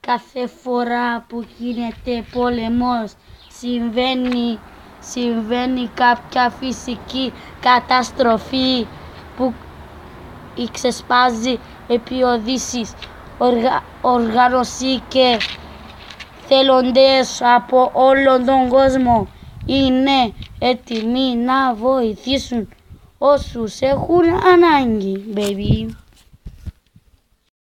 Κάθε φορά που γίνεται πόλεμος συμβαίνει κάποια φυσική καταστροφή που ξεσπάζει επί Οδύσσης. Οργάνωση και θελοντές από όλον τον κόσμο είναι έτοιμοι να βοηθήσουν όσους έχουν ανάγκη, baby.